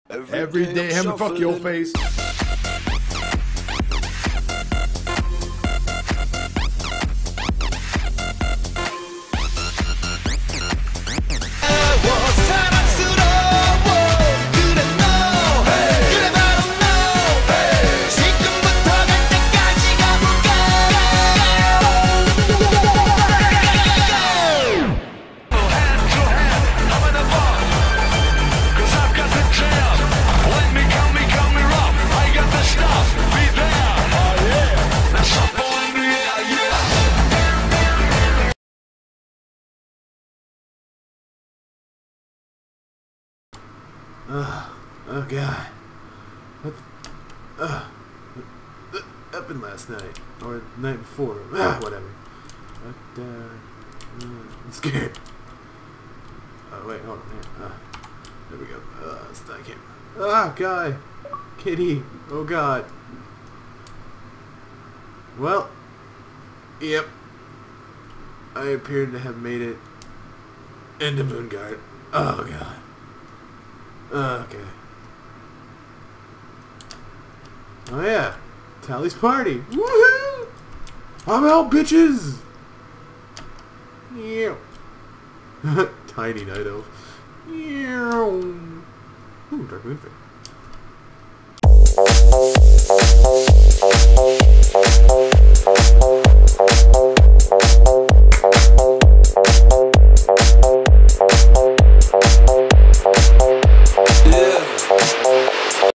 Every day, him fuck your face. Oh god. What happened last night? Or the night before? Whatever. But, I'm scared. Oh, wait, hold on. There we go. I can't. Ah, guy! Kitty! Oh god. Well, yep. I appeared to have made it into Moonguard. Oh god. Okay. Oh yeah, Towellee's party. Woohoo! I'm out, bitches. Yeah. Tiny night elf. Yeah. Ooh, dark moon face.